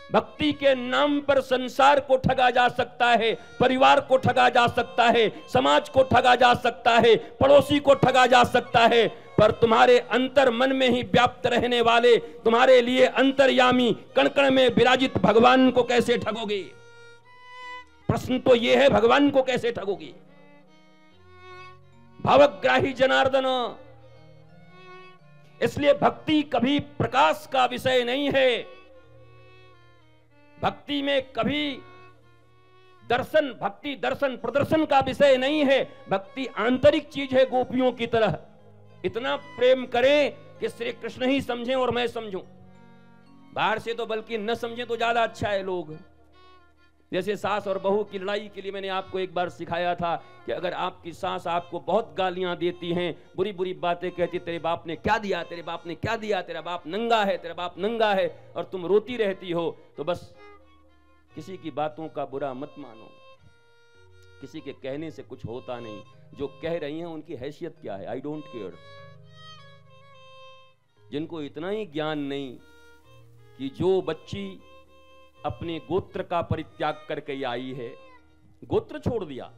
भक्ति के नाम पर संसार को ठगा जा सकता है, परिवार को ठगा जा सकता है, समाज को ठगा जा सकता है, पड़ोसी को ठगा जा सकता है, पर तुम्हारे अंतर मन में ही व्याप्त रहने वाले, तुम्हारे लिए अंतर्यामी, कण कण में विराजित भगवान को कैसे ठगोगे? प्रश्न तो यह है, भगवान को कैसे ठगोगे? भावग्राही जनार्दन। इसलिए भक्ति कभी प्रकाश का विषय नहीं है, भक्ति में कभी भक्ति दर्शन प्रदर्शन का विषय नहीं है। भक्ति आंतरिक चीज है, गोपियों की तरह। इतना प्रेम करें कि श्री कृष्ण ही समझें और मैं समझूं, बाहर से तो बल्कि न समझें तो ज्यादा अच्छा है। लोग जैसे सास और बहू की लड़ाई के लिए मैंने आपको एक बार सिखाया था कि अगर आपकी सास आपको बहुत गालियां देती हैं, बुरी बुरी बातें कहती, तेरे बाप ने क्या दिया, तेरे बाप ने क्या दिया, तेरा बाप नंगा है, तेरा बाप नंगा है, और तुम रोती रहती हो, तो बस किसी की बातों का बुरा मत मानो। किसी के कहने से कुछ होता नहीं, जो कह रही हैं उनकी हैसियत क्या है, आई डोंट केयर। जिनको इतना ही ज्ञान नहीं कि जो बच्ची अपने गोत्र का परित्याग करके आई है, गोत्र छोड़ दिया,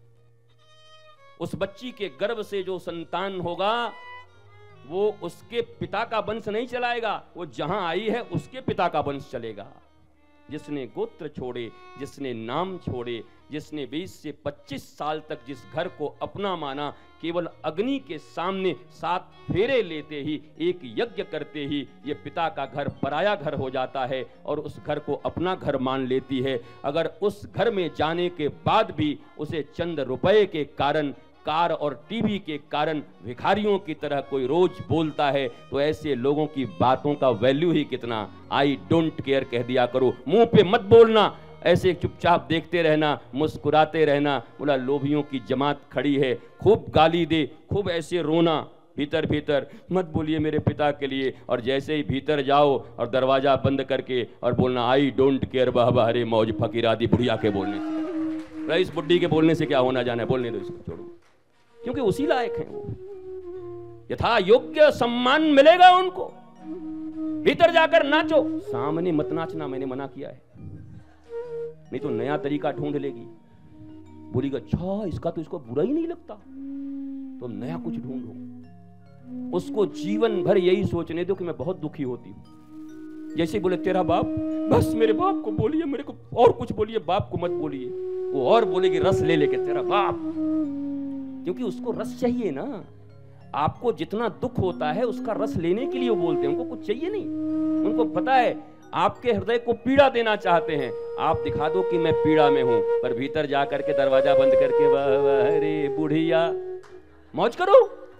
उस बच्ची के गर्भ से जो संतान होगा वो उसके पिता का वंश नहीं चलाएगा, वो जहां आई है उसके पिता का वंश चलेगा। जिसने गोत्र छोड़े, जिसने नाम छोड़े, जिसने 20 से 25 साल तक जिस घर को अपना माना, केवल अग्नि के सामने 7 फेरे लेते ही, एक यज्ञ करते ही ये पिता का घर पराया घर हो जाता है और उस घर को अपना घर मान लेती है। अगर उस घर में जाने के बाद भी उसे चंद रुपए के कारण, कार और टीवी के कारण भिखारियों की तरह कोई रोज बोलता है, तो ऐसे लोगों की बातों का वैल्यू ही कितना। आई डोंट केयर कह दिया करो, मुंह पे मत बोलना, ऐसे चुपचाप देखते रहना, मुस्कुराते रहना। बोला लोभियों की जमात खड़ी है, खूब गाली दे, खूब ऐसे रोना भीतर भीतर, मत बोलिए मेरे पिता के लिए, और जैसे ही भीतर जाओ और दरवाजा बंद करके और बोलना आई डोंट केयर, वाह वाह रे मौज फकीर आदि बुढ़िया के बोलने से, रईस बुड्ढी के बोलने से क्या होना जाना है, बोलने दो इसको, छोड़ो, क्योंकि उसी लायक है वो। यथा योग्य सम्मान मिलेगा उनको। भीतर जाकर नाचो, सामने मत नाचना, मैंने मना किया है, नहीं तो नया तरीका ढूंढ लेगी। बोलेगा अच्छा इसका तो इसको बुरा ही नहीं लगता, तो नया कुछ ढूंढो। उसको जीवन भर यही सोचने दो कि मैं बहुत दुखी होती हूं। जैसे बोले तेरा बाप, बस मेरे बाप को बोलिए, मेरे को और कुछ बोलिए, बाप को मत बोलिए। वो और बोलेगी रस ले लेके तेरा बाप, क्योंकि उसको रस चाहिए ना। आपको जितना दुख होता है उसका रस लेने के लिए वो बोलते हैं, उनको कुछ चाहिए नहीं। उनको पता है आपके हृदय को पीड़ा देना चाहते हैं, आप दिखा दो कि मैं पीड़ा में हूं, पर भीतर जा करके दरवाजा बंद करके वाह वाह रे बुढ़िया, मौज करो,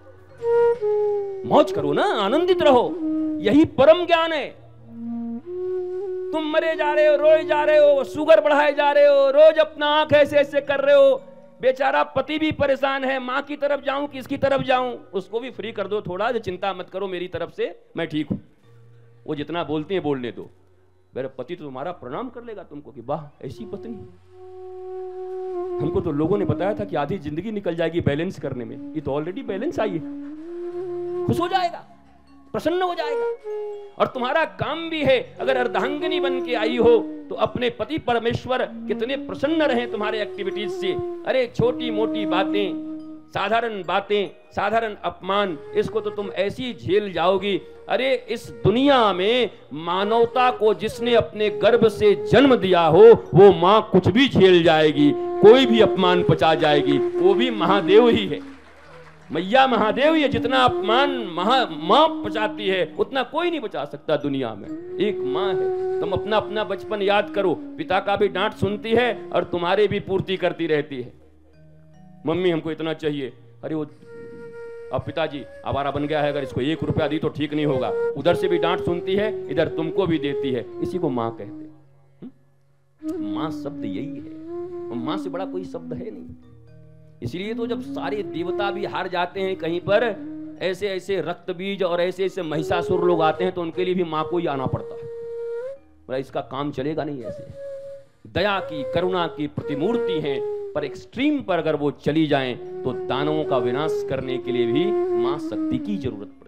मौज करो ना, आनंदित रहो। यही परम ज्ञान है। तुम मरे जा रहे हो, रोए जा रहे हो, शुगर बढ़ाए जा रहे हो, रोज अपना आंख ऐसे ऐसे कर रहे हो, बेचारा पति भी परेशान है, माँ की तरफ जाऊं कि इसकी तरफ जाऊं, उसको भी फ्री कर दो थोड़ा, जो चिंता मत करो मेरी तरफ से, मैं ठीक हूं। वो जितना बोलती है बोलने दो, मेरा पति तो तुम्हारा प्रणाम कर लेगा तुमको कि वाह ऐसी पत्नी। हमको तो लोगों ने बताया था कि आधी जिंदगी निकल जाएगी बैलेंस करने में, ये तो ऑलरेडी बैलेंस आई है। खुश हो जाएगा, प्रसन्न हो जाएगा। और तुम्हारा काम भी है, अगर अर्धांगिनी बन के आई हो तो अपने पति परमेश्वर कितने प्रसन्न रहे तुम्हारे एक्टिविटीज से। अरे छोटी मोटी बातें, साधारण बातें, साधारण अपमान, इसको तो तुम ऐसी झेल जाओगी। अरे इस दुनिया में मानवता को जिसने अपने गर्भ से जन्म दिया हो वो माँ कुछ भी झेल जाएगी, कोई भी अपमान पचा जाएगी, वो भी महादेव ही है, मैया महादेव ही है। जितना अपमान माँ पचाती है उतना कोई नहीं बचा सकता दुनिया में, एक माँ है। तुम अपना अपना बचपन याद करो, पिता का भी डांट सुनती है और तुम्हारे भी पूर्ति करती रहती है। मम्मी हमको इतना चाहिए, अरे वो अब पिताजी आवारा बन गया है, अगर इसको 1 रुपया दी तो ठीक नहीं होगा, उधर से भी डांट सुनती है, इधर तुमको भी देती है, इसी को माँ कहते हैं। माँ शब्द यही है, माँ से बड़ा कोई शब्द है नहीं। इसलिए तो जब सारे देवता भी हार जाते हैं कहीं पर, ऐसे ऐसे रक्त बीज और ऐसे ऐसे महिषासुर लोग आते हैं, तो उनके लिए भी माँ को ही आना पड़ता है। इसका काम चलेगा नहीं ऐसे। दया की, करुणा की प्रतिमूर्ति हैं, पर एक्सट्रीम पर अगर वो चली जाएं तो दानवों का विनाश करने के लिए भी मां शक्ति की जरूरत